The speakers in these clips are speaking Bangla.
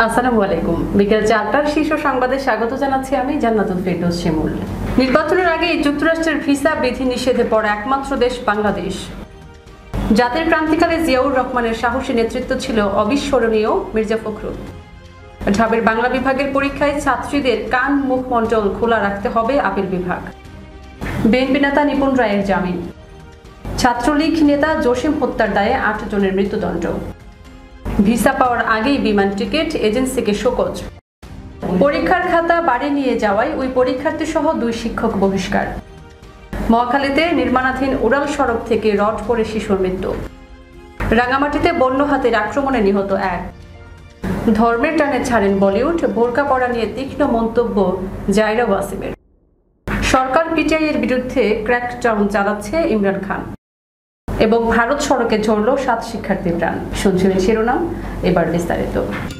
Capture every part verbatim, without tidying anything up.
আসসালামু আলাইকুম। বিকেল চারটার শীর্ষ সংবাদে স্বাগত জানাচ্ছি আমি জান্নাতুল ফেরদৌস শিমুল। নির্বাচনের আগে যুক্তরাষ্ট্রের ভিসা বিধি নিষেধে পড়া একমাত্র দেশ বাংলাদেশ। জাতির ক্রান্তিকালে জিয়াউর রহমানের সাহসী নেতৃত্ব ছিল অবিস্মরণীয়। মির্জা ফখরুল। ঢাবির বাংলা বিভাগের পরীক্ষায় ছাত্রীদের কান মুখমণ্ডল খোলা রাখতে হবে আপিল বিভাগ। বিএনপি নেতা নিপুণ রায়ের জামিন। ছাত্রলীগ নেতা জসিম হত্যার দায়ে আট জনের মৃত্যুদণ্ড। ভিসা পাওয়ার আগেই বিমান টিকিট এজেন্সিকে শোকজ। পরীক্ষার খাতা বাড়ি নিয়ে যাওয়ায় ওই পরীক্ষার্থী সহ দুই শিক্ষক বহিষ্কার। মহাখালীতে নির্মাণাধীন উড়াল সড়ক থেকে রড পড়ে শিশুর মৃত্যু। রাঙামাটিতে বন্য হাতির আক্রমণে নিহত এক। ধর্মের টানে ছাড়েন বলিউড, বোরকা পরা নিয়ে তীক্ষ্ণ মন্তব্য জায়রা ওয়াসিমের। সরকার পিটিআই এর বিরুদ্ধে ক্র্যাকডাউন চালাচ্ছে ইমরান খান। এবং ভারত সড়কে ঝরল সাত শিক্ষার্থীর প্রাণ। শুনছিলেন শিরোনাম, এবার বিস্তারিত।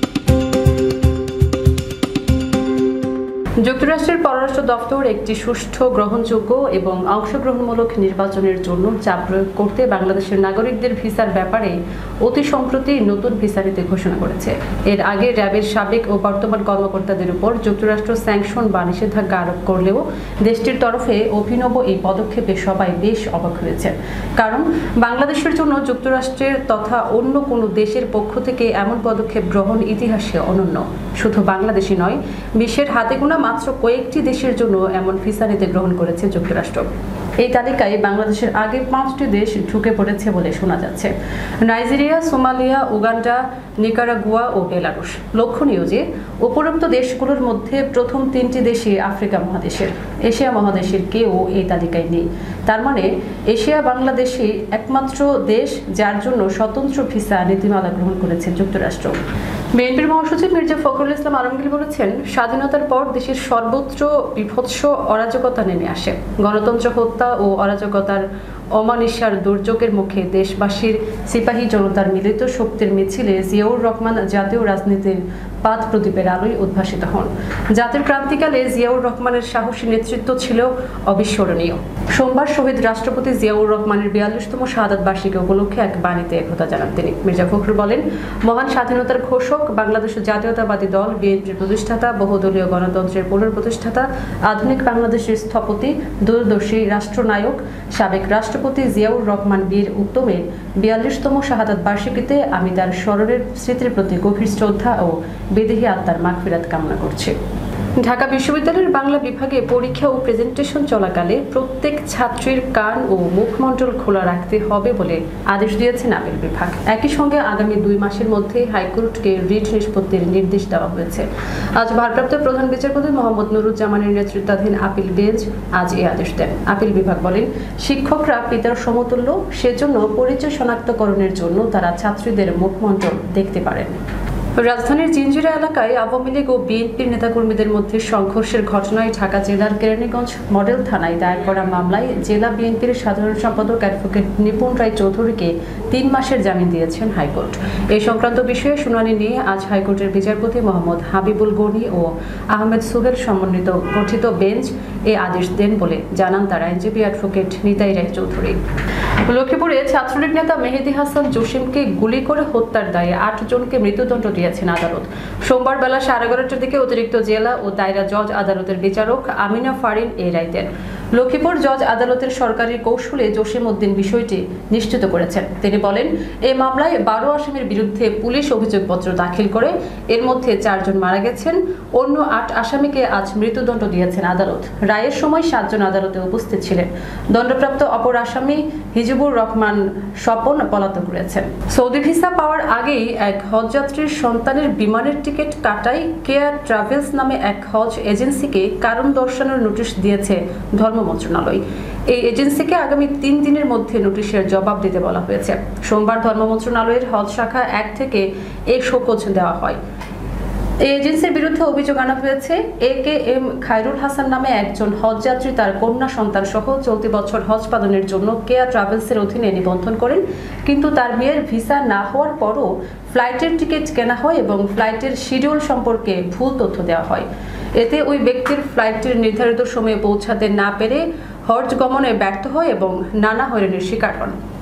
যুক্তরাষ্ট্রের পররাষ্ট্র দপ্তর একটি সুষ্ঠু, গ্রহণযোগ্য এবং অংশগ্রহণমূলক নির্বাচনের জন্য চাপ প্রয়োগ করতে বাংলাদেশের নাগরিকদের ভিসার ব্যাপারে অতি সম্প্রতি নতুন ভিসা নীতি ঘোষণা করেছে। এর আগে র্যাবের সাবেক ও বর্তমান কর্মকর্তাদের উপর যুক্তরাষ্ট্র স্যাংশন বা নিষেধাজ্ঞা আরোপ করলেও দেশটির তরফে অভিনব এই পদক্ষেপে সবাই বেশ অবাক হয়েছে। কারণ বাংলাদেশের জন্য যুক্তরাষ্ট্রের তথা অন্য কোনো দেশের পক্ষ থেকে এমন পদক্ষেপ গ্রহণ ইতিহাসে অনন্য। শুধু বাংলাদেশই নয়, বিশ্বের হাতে গোনা মাত্র কয়েকটি দেশের জন্য এমন ভিসা নীতি গ্রহণ করেছে যুক্তরাষ্ট্র। এই তালিকায় বাংলাদেশের আগে পাঁচটি দেশ ঢুকে পড়েছে বলে শোনা যাচ্ছে: নাইজেরিয়া, সোমালিয়া, উগান্ডা, নিকারাগুয়া ও বেলারুশ। লক্ষণীয় যে উপরোক্ত দেশগুলোর মধ্যে প্রথম তিনটি দেশই আফ্রিকা মহাদেশের। এশিয়া মহাদেশের কেউ এই তালিকায় নেই। তার মানে এশিয়া বাংলাদেশই একমাত্র দেশ যার জন্য স্বতন্ত্র ভিসা নীতিমালা গ্রহণ করেছে যুক্তরাষ্ট্র। বিএনপির মহাসচিব মির্জা ফখরুল ইসলাম আলমগীর বলেছেন, স্বাধীনতার পর দেশের সর্বত্র বিভৎস অরাজকতা নেমে আসে। গণতন্ত্র হত্যা ও অরাজকতার অমানিসার দুর্যোগের মুখে দেশবাসীর সিপাহী জনতার মিলিত শক্তির মিছিলে জিয়াউর রহমান জাতীয় রাজনীতির পাদ প্রদীপের আলোয় উদ্ভাসিত হন। জাতির ক্রান্তিকালে জিয়াউর রহমানের সাহসী নেতৃত্ব ছিল অবিস্মরণীয়। সোমবার শহীদ রাষ্ট্রপতি জিয়াউর রহমানের বিয়াল্লিশতম শাহাদাত বার্ষিকী উপলক্ষে এক বাণীতে একথা জানান তিনি। মির্জা ফখরুল বলেন, মহান স্বাধীনতার ঘোষক, বাংলাদেশের জাতীয়তাবাদী দল বিএনপির প্রতিষ্ঠাতা, বহুদলীয় গণতন্ত্রের পুনঃপ্রতিষ্ঠাতা, আধুনিক বাংলাদেশের স্থপতি, দূরদর্শী রাষ্ট্রনায়ক, সাবেক রাষ্ট্রপতি জিয়াউর রহমান বীর উত্তমের বিয়াল্লিশতম শাহাদাত বার্ষিকীতে আমি তার স্মরণের স্মৃতির প্রতি গভীর শ্রদ্ধা ও বিদেহী আত্মার মাগফিরাত কামনা করছি। ঢাকা বিশ্ববিদ্যালয়ের বাংলা বিভাগে পরীক্ষা ও প্রেজেন্টেশন চলাকালে প্রত্যেক ছাত্রীর কান ও মুখমণ্ডল খোলা রাখতে হবে বলে আদেশ দিয়েছেন আপিল বিভাগ। একই সঙ্গে আগামী দুই মাসের মধ্যে হাইকোর্টকে রিট নিষ্পত্তির নির্দেশ দেওয়া হয়েছে। আজ ভারপ্রাপ্ত প্রধান বিচারপতি মোহাম্মদ নুরুজ্জামানের নেতৃত্বাধীন আপিল বেঞ্চ আজ এই আদেশ দেন। আপিল বিভাগ বলেন, শিক্ষকরা পিতার সমতুল্য, সেজন্য পরিচয় শনাক্তকরণের জন্য তারা ছাত্রীদের মুখমণ্ডল দেখতে পারেন। রাজধানীর জিঞ্জিরা এলাকায় আওয়ামী লীগ ও বিএনপির নেতাকর্মীদের মধ্যে সংঘর্ষের ঘটনায় ঢাকা জেলার কেরানীগঞ্জ মডেল থানায় দায়ের করা মামলায় জেলা বিএনপির সাধারণ সম্পাদক অ্যাডভোকেট নিপুণ রায় চৌধুরীকে তিন মাসের জামিন দিয়েছেন হাইকোর্ট। এই সংক্রান্ত বিষয়ে শুনানি নিয়ে আজ হাইকোর্টের বিচারপতি মোহাম্মদ হাবিবুল গনি ও আহমেদ সুহেল সমন্বিত গঠিত বেঞ্চ এ আদেশ দেন বলে জানান তার আইনজীবী অ্যাডভোকেট নিতাই রায় চৌধুরী। লক্ষ্মীপুরে ছাত্রলীগ নেতা মেহেদী হাসান জসিমকে গুলি করে হত্যার দায়ে আট জনকে মৃত্যুদণ্ড দিয়েছেন আদালত। সোমবার বেলা সাড়ে এগারোটার দিকে অতিরিক্ত জেলা ও দায়রা জজ আদালতের বিচারক আমিনা ফারিন এ রায় দেন। লক্ষ্মীপুর জজ আদালতের সরকারি কৌশলে জসিম উদ্দিন বিষয়টি নিশ্চিত করেছেন। তিনি বলেন, এই মামলায় বারো আসামির বিরুদ্ধে পুলিশ অভিযোগপত্র দাখিল করে এর মধ্যে চারজন মারা গেছেন। অন্য আট আসামিকে আজ মৃত্যুদণ্ড দিয়েছেন আদালত। রায়ের সময় সাতজন আদালতে উপস্থিত ছিলেন। দণ্ডপ্রাপ্ত অপর আসামি হিজবুর রহমান স্বপন পলাতক রয়েছেন। সৌদি ভিসা পাওয়ার আগেই এক হজযাত্রীর সন্তানের বিমানের টিকিট কাটায় কেয়া ট্রাভেলস নামে এক হজ এজেন্সিকে কারণ দর্শানোর নোটিশ দিয়েছে ধর্ম মন্ত্রণালয়। এই এজেন্সিকে আগামী তিন দিনের মধ্যে নোটিশের জবাব দিতে বলা হয়েছে। সোমবার ধর্ম মন্ত্রণালয়ের হজ শাখা এক থেকে এই শোকজ দেওয়া হয়। এই এজেন্সির বিরুদ্ধে অভিযোগ আনা হয়েছে, A K M Khairul Hasan নামে একজন হজযাত্রী তার কন্যা সন্তান সহ চলতি বছর হজ পালনের জন্য কেয়া ট্রাভেলসের অধীনে নিবন্ধন করেন, কিন্তু তার মেয়ের ভিসা না হওয়ার পরও ফ্লাইটের টিকিট কেনা হয় এবং ফ্লাইটের শিডিউল সম্পর্কে ভুল তথ্য দেওয়া হয়। এতে ওই ব্যক্তির ফ্লাইটের নির্ধারিত সময়ে পৌঁছাতে না পেরে হজ গমনে ব্যর্থ হয় এবং নানা হয়রানির শিকার হন।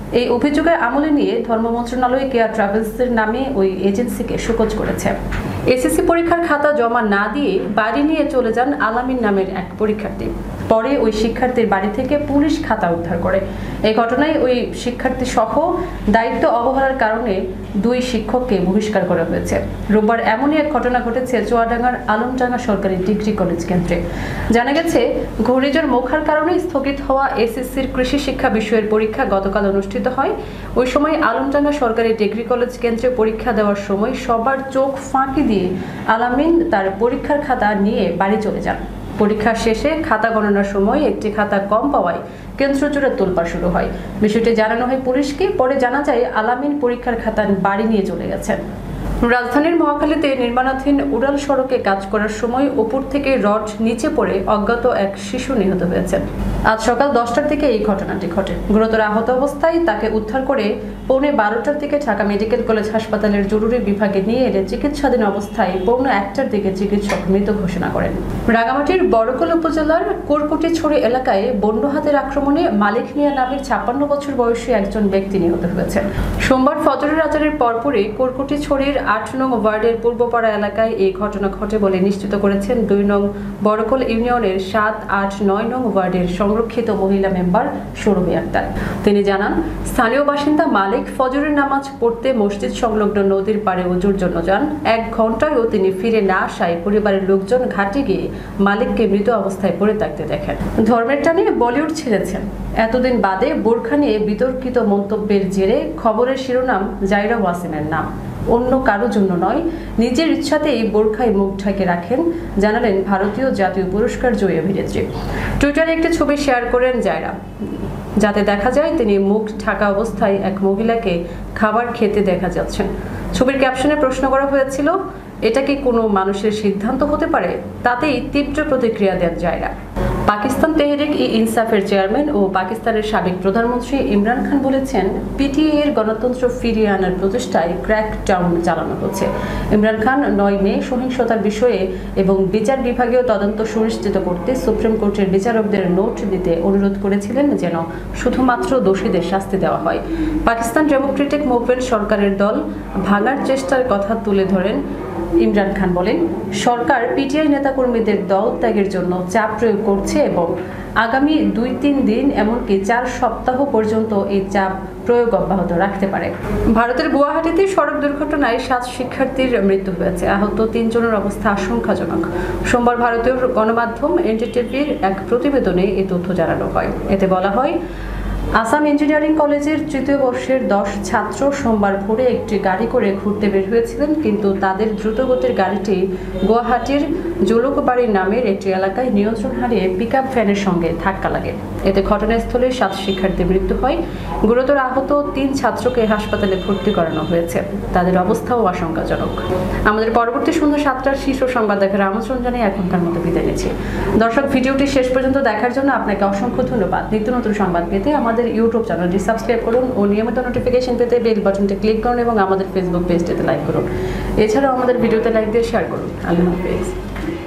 এই অভিযোগের আমলে নিয়ে ধর্ম মন্ত্রণালয় কেয়ার ট্রাভেলসের নামে ওই এজেন্সিকে শোকজ করেছে। এসএসসি পরীক্ষার খাতা জমা না দিয়ে বাড়ি নিয়ে চলে যান আলামিন নামের এক পরীক্ষার্থী। পরে ওই শিক্ষার্থীর বাড়ি থেকে পুলিশ খাতা উদ্ধার করে। এই ঘটনায় ওই শিক্ষার্থী সহ দায়িত্ব অবহেলার কারণে দুই শিক্ষককে বহিষ্কার করা হয়েছে। রোববার এমনই এক ঘটনা ঘটেছে চুয়াডাঙ্গার আলমডাঙ্গা সরকারি ডিগ্রি কলেজ কেন্দ্রে। জানা গেছে, ঘূর্ণিঝড় মোখার কারণে স্থগিত হওয়া এসএসসির কৃষি শিক্ষা বিষয়ের পরীক্ষা গতকাল অনুষ্ঠিত হয়। ওই সময় আলমডাঙ্গা সরকারি ডিগ্রি কলেজ কেন্দ্রে পরীক্ষা দেওয়ার সময় সবার চোখ ফাঁকি দিয়ে আলামিন তার পরীক্ষার খাতা নিয়ে বাড়ি চলে যান। পরীক্ষা শেষে খাতা গণনার সময় একটি খাতা কম পাওয়ায় কেন্দ্র জুড়ে তোলপাড় শুরু হয়। বিষয়টি জানানো হয় পুলিশকে। পরে জানা যায় আলামিন পরীক্ষার খাতা বাড়ি নিয়ে চলে গেছেন। রাজধানীর মহাখালীতে নির্মাণাধীন উড়াল সড়কে কাজ করার সময় উপর থেকে রড নিচে পড়ে অজ্ঞাত এক শিশু নিহত হয়েছেন। আজ সকাল দশটার দিকে এই ঘটনাটি ঘটে। গুরুতর আহত অবস্থায় তাকে উদ্ধার করে পৌনে বারোটার দিকে ঢাকা মেডিকেল কলেজ হাসপাতালের জরুরি বিভাগে নিয়ে এলে চিকিৎসাধীন অবস্থায় পৌনে একটার দিকে চিকিৎসক মৃত ঘোষণা করেন। রাঙামাটির বড়কল উপজেলার কোরকুটিছড়ি এলাকায় বন্য হাতির আক্রমণে মালিক মিয়া নামের ছাপ্পান্ন বছর বয়সী একজন ব্যক্তি নিহত হয়েছেন। সোমবার ফজরের আজানের পরপরই কোরকুটিছড়ির আট নং ওয়ার্ডের পূর্বপাড়া এলাকায় এই ঘটনা ঘটে বলে নিশ্চিত করেছেন দুই নং বড়কল ইউনিয়নের সাত আট নয় নং ওয়ার্ডের সংরক্ষিত মহিলা মেম্বার সুরভি আক্তার। তিনি জানান, স্থানীয় বাসিন্দা মালিক ফজরের নামাজ পড়তে মসজিদ সংলগ্ন নদীর পাড়ে ওযুর জন্য যান। এক ঘন্টায়ও তিনি ফিরে না আসায় পরিবারের লোকজন ঘাটে গিয়ে মালিককে মৃত অবস্থায় পড়ে থাকতে দেখেন। ধর্মের টানে বলিউড ছেড়েছেন। এতদিন বাদে বোরখা নিয়ে বিতর্কিত মন্তব্যের জেরে খবরের শিরোনাম জাইরা ওয়াসিমের নাম। অন্য কারো জন্য নয়, নিজের ইচ্ছাতেই বোরখায় মুখ ঢেকে রাখেন, জানালেন ভারতীয় জাতীয় পুরস্কার জয়ী অভিনেত্রী। টুইটারে একটি ছবি শেয়ার করেন জায়রা, যাতে দেখা যায় তিনি মুখ ঢাকা অবস্থায় এক মহিলাকে খাবার খেতে দেখা যাচ্ছেন। ছবির ক্যাপশনে প্রশ্ন করা হয়েছিল, এটা কি কোনো মানুষের সিদ্ধান্ত হতে পারে? তাতেই তীব্র প্রতিক্রিয়া দেন জায়রা। পাকিস্তান তেহরিক ই ইনসাফের চেয়ারম্যান ও পাকিস্তানের সাবেক প্রধানমন্ত্রী ইমরান খান বলেছেন, পিটিআই এর গণতন্ত্র ফিরিয়ে আনার প্রচেষ্টায় ক্র্যাকডাউন চালানো হচ্ছে। ইমরান খান নয় মে সহিংসতার বিষয়ে এবং বিচার বিভাগীয় তদন্ত সুনিশ্চিত করতে সুপ্রিম কোর্টের বিচারকদের নোট দিতে অনুরোধ করেছিলেন, যেন শুধুমাত্র দোষীদের শাস্তি দেওয়া হয়। পাকিস্তান ডেমোক্রেটিক মুভমেন্ট সরকারের দল ভাঙার চেষ্টার কথা তুলে ধরেন ইমরান খান বলেন, সরকার পিটিআই নেতাকর্মীদের দল ত্যাগের জন্য চাপ প্রয়োগ করছে এবং আগামী দুই তিন দিন এমনকি চার সপ্তাহ পর্যন্ত এই চাপ প্রয়োগ অব্যাহত রাখতে পারে। ভারতের গুয়াহাটিতে সড়ক দুর্ঘটনায় সাত শিক্ষার্থীর মৃত্যু হয়েছে, আহত তিনজনের অবস্থা আশঙ্কাজনক। সোমবার ভারতীয় গণমাধ্যম এনডিটিভির এক প্রতিবেদনে এই তথ্য জানানো হয়। এতে বলা হয়, আসাম ইঞ্জিনিয়ারিং কলেজের তৃতীয় বর্ষের দশ ছাত্র সোমবার ভোরে একটি গাড়ি করে ঘুরতে বের হয়েছিলেন, কিন্তু তাদের দ্রুতগতির গাড়িটি গুয়াহাটির জুলুকবাড়ি নামের একটি এলাকায় নিয়ন্ত্রণ হারিয়ে পিকআপ ভ্যানের সঙ্গে ধাক্কা লাগে। এতে ঘটনাস্থলে সাত শিক্ষার্থীর মৃত্যু হয়। গুরুতর আহত তিন ছাত্রকে হাসপাতালে ভর্তি করানো হয়েছে, তাদের অবস্থাও আশঙ্কাজনক। আমাদের পরবর্তী সন্ধ্যা সাতটার শীর্ষ সংবাদ দেখার আমন্ত্রণ জানিয়ে এখনকার মতো বিদায় নিচ্ছি। দর্শক, ভিডিওটি শেষ পর্যন্ত দেখার জন্য আপনাকে অসংখ্য ধন্যবাদ। নিত্য নতুন সংবাদ পেতে আমাদের ইউটিউব চ্যানেলটি সাবস্ক্রাইব করুন ও নিয়মিত নোটিফিকেশন পেতে বেল বাটনটি ক্লিক করুন এবং আমাদের ফেসবুক পেজটিতে লাইক করুন। এছাড়াও আমাদের ভিডিওতে লাইক দিয়ে শেয়ার করুন। আল্লাহ হাফেজ।